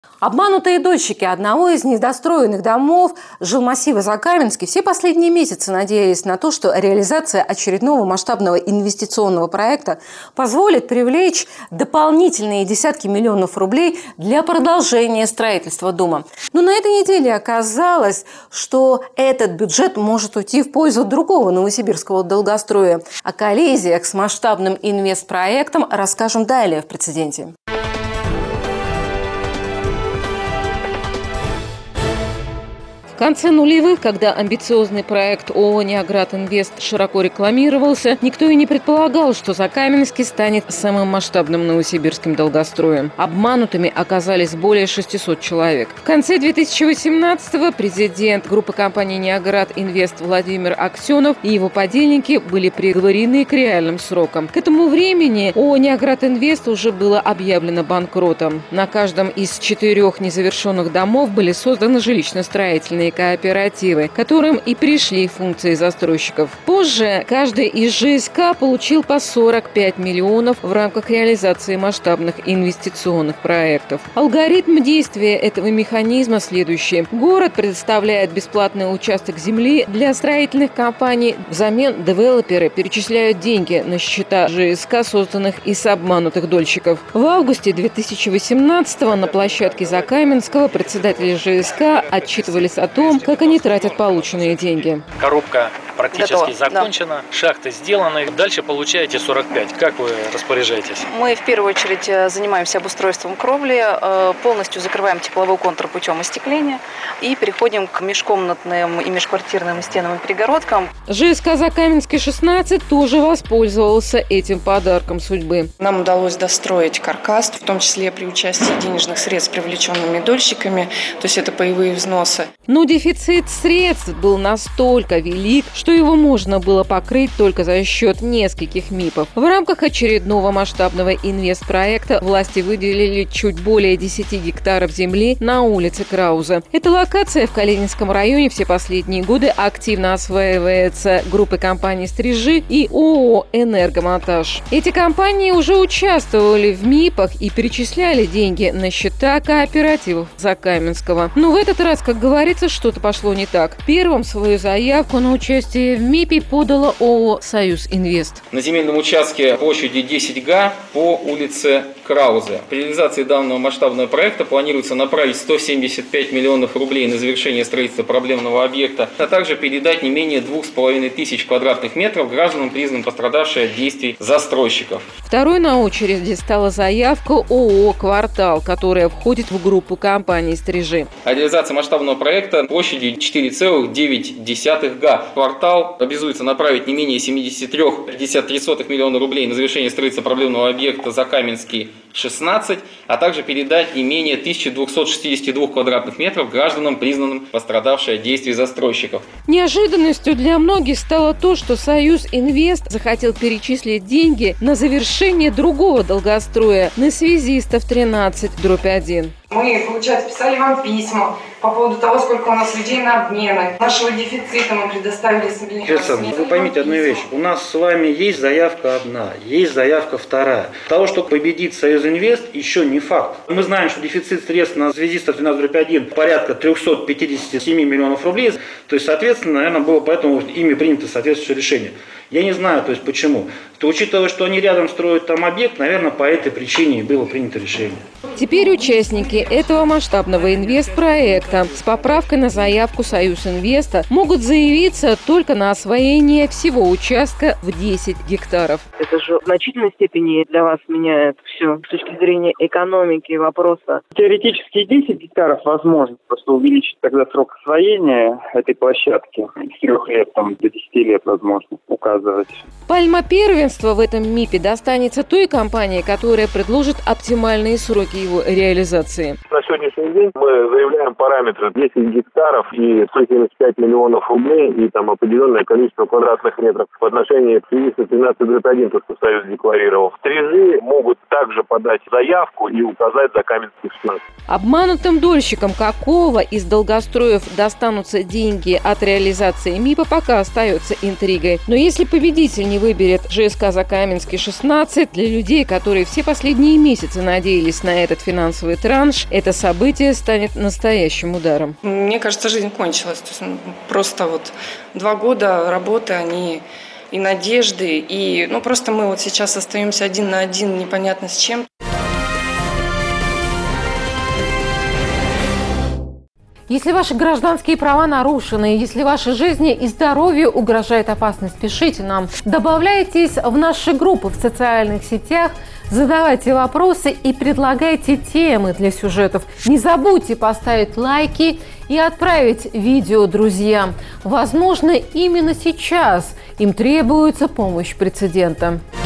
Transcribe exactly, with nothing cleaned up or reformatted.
Обманутые дольщики одного из недостроенных домов жилмассива Закаменский все последние месяцы надеялись на то, что реализация очередного масштабного инвестиционного проекта позволит привлечь дополнительные десятки миллионов рублей для продолжения строительства дома. Но на этой неделе оказалось, что этот бюджет может уйти в пользу другого новосибирского долгостроя. О коллизиях с масштабным инвестпроектом расскажем далее в «Прецеденте». В конце нулевых, когда амбициозный проект ООО «Неоград Инвест» широко рекламировался, никто и не предполагал, что Закаменский станет самым масштабным новосибирским долгостроем. Обманутыми оказались более шестисот человек. В конце две тысячи восемнадцатого президент группы компании «Неоград Инвест» Владимир Аксенов и его подельники были приговорены к реальным срокам. К этому времени ООО «Неоград Инвест» уже было объявлено банкротом. На каждом из четырех незавершенных домов были созданы жилищно-строительные кооперативы, которым и пришли функции застройщиков. Позже каждый из ЖСК получил по сорок пять миллионов в рамках реализации масштабных инвестиционных проектов. Алгоритм действия этого механизма следующий. Город предоставляет бесплатный участок земли для строительных компаний. Взамен девелоперы перечисляют деньги на счета ЖСК, созданных из обманутых дольщиков. В августе две тысячи восемнадцатого на площадке Закаменского председатели ЖСК отчитывались о том, как они тратят полученные деньги. Коробка практически Готово. закончена, да. Шахты сделаны. Дальше получаете сорок пять. Как вы распоряжаетесь? Мы в первую очередь занимаемся обустройством кровли, полностью закрываем тепловой контур путем остекления и переходим к межкомнатным и межквартирным стенам и перегородкам. ЖСК Закаменский шестнадцать тоже воспользовался этим подарком судьбы. Нам удалось достроить каркас, в том числе при участии денежных средств, привлеченными дольщиками, то есть это паевые взносы. Но дефицит средств был настолько велик, что его можно было покрыть только за счет нескольких МИПов. В рамках очередного масштабного инвестпроекта власти выделили чуть более десяти гектаров земли на улице Крауза. Эта локация в Калининском районе все последние годы активно осваивается группой компаний «Стрижи» и ООО «Энергомонтаж». Эти компании уже участвовали в МИПах и перечисляли деньги на счета кооперативов Закаменского. Но в этот раз, как говорится, что-то пошло не так. Первым свою заявку на участие в МИПе подала ООО «Союз Инвест». На земельном участке площадью десять га по улице Крауза. При реализации данного масштабного проекта планируется направить сто семьдесят пять миллионов рублей на завершение строительства проблемного объекта, а также передать не менее двух с половиной тысяч квадратных метров гражданам, признанным пострадавшими от действий застройщиков. Второй на очереди стала заявка ООО «Квартал», которая входит в группу компаний «Стрижи». А реализация масштабного проекта площадью четыре целых девять десятых га. Квартал обязуется направить не менее семьдесят три целых пятьдесят три сотых миллиона рублей на завершение строительства проблемного объекта Закаменский шестнадцать, а также передать не менее тысячи двухсот шестидесяти двух квадратных метров гражданам, признанным пострадавшими от действий застройщиков. Неожиданностью для многих стало то, что «Союз Инвест» захотел перечислить деньги на завершение другого долгостроя на Связистов тринадцать дробь один. Мы, получается, писали вам письма по поводу того, сколько у нас людей на обмены. Нашего дефицита мы предоставили себе. Вы поймите одну вещь. У нас с вами есть заявка одна, есть заявка вторая. Того, что победит «Союз Инвест», еще не факт. Мы знаем, что дефицит средств на Связистов тринадцать дробь один порядка триста пятьдесят семь миллионов рублей. То есть, соответственно, наверное, было поэтому ими принято соответствующее решение. Я не знаю, то есть почему. То, учитывая, что они рядом строят там объект, наверное, по этой причине и было принято решение. Теперь участники этого масштабного инвестпроекта с поправкой на заявку «Союз Инвеста» могут заявиться только на освоение всего участка в десять гектаров. Это же в значительной степени для вас меняет все с точки зрения экономики вопроса. Теоретически десять гектаров возможно, просто увеличить тогда срок освоения этой площадки с трех лет там, до десяти лет возможно указывать. Пальма первенства в этом МИПе достанется той компании, которая предложит оптимальные сроки его реализации. На сегодняшний день мы заявляем параметры десять гектаров и сто семьдесят пять миллионов рублей и там определенное количество квадратных метров в отношении Связистов тринадцать дробь один, то, что Союз декларировал. Стрижи могут также подать заявку и указать Закаменский шестнадцать. Обманутым дольщикам какого из долгостроев достанутся деньги от реализации МИПа, пока остается интригой. Но если победитель не выберет ЖСК Закаменский шестнадцать, для людей, которые все последние месяцы надеялись на этот финансовый транш, это событие станет настоящим ударом. Мне кажется, жизнь кончилась. То есть, просто вот два года работы, они и надежды, и ну просто мы вот сейчас остаемся один на один, непонятно с чем. Если ваши гражданские права нарушены, если вашей жизни и здоровью угрожает опасность, пишите нам. Добавляйтесь в наши группы в социальных сетях, задавайте вопросы и предлагайте темы для сюжетов. Не забудьте поставить лайки и отправить видео друзьям. Возможно, именно сейчас им требуется помощь прецедента.